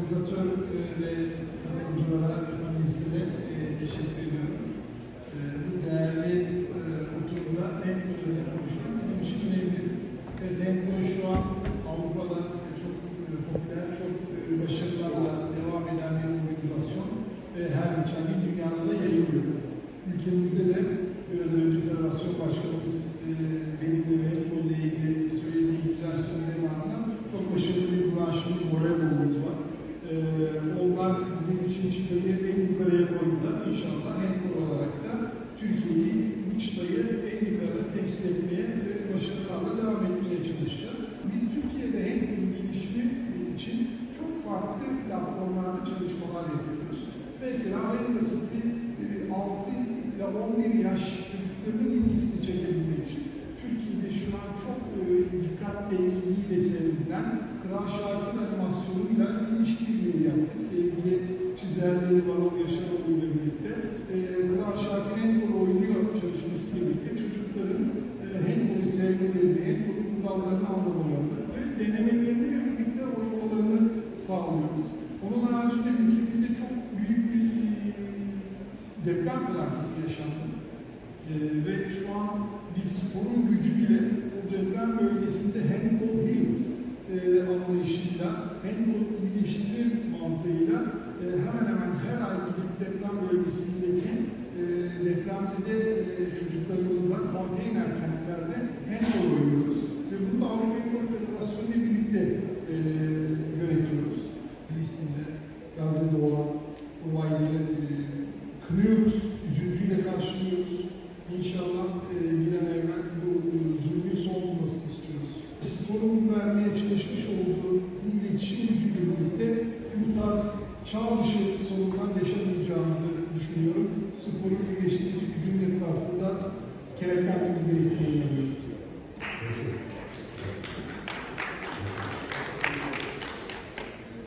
organizatör ve katılımcılara, panelistlere teşekkür ediyorum. Bu değerli oturumda handball konuşmak bizim için önemli. Evet, handball şu an Avrupa'da çok popüler, çok başarılarla devam eden bir organizasyon ve her geçen gün dünyada da yayılıyor. Ülkemizde de biraz önce Federasyon Başkanımız benimle ve handball ile ilgili söylediği güzel sözlerin ardından çok başarılı bir branşımız, voleybolumuz var. Onlar bizim için çıtayı en yukarıya koydular. İnşallah handball olarak da Türkiye'yi bu çıtayı en yukarıda temsil etmeye ve başarılarla devam etmeye çalışacağız. Biz Türkiye'de handball'un gelişimi için çok farklı platformlarda çalışmalar yapıyoruz. Mesela en basiti 6 ile 11 yaş çocukların ilgisini çekebilmek için Türkiye'de şu an çok dikkatle ilgiyle seyredilen Kral Şakir animasyonuyla işbirliği yaptık. Sevgili çizerleri Varol Yaşaroğlu ile birlikte Kral Şakir handball oynuyor çalışmasıyla birlikte çocukların handball'u sevmelerini, handball'un kurallarını anlamalarını ve denemelerini ve birlikte oynamalarını sağlıyoruz. Onun haricinde ülkemizde çok büyük bir deprem felaketi yaşandı. Ve şu an biz sporun gücüyle o deprem bölgesinde handball heals anlayışıyla, handball iyileştirme mantığıyla hemen hemen her ay gidip deprem bölgesindeki depremzede çocuklarımızla konteyner kentlerde handball oynuyoruz. Ve bunu da Avrupa Handball Federasyonu ile birlikte yönetiyoruz. Filistin'de, Gazze'de olan olayları kınıyoruz, üzüntüyle karşılıyoruz. İnşallah bir an evvel bu zulmün son bulmasını istiyoruz. Sporun vermeye çalışmış olduğu bu iletişim gücüyle birlikte bu tarz çağ dışı sorunlar yaşamayacağımızı düşünüyorum. Sporun birleştirici gücünün etrafında kenetlenmemiz gerektiğini inanıyorum.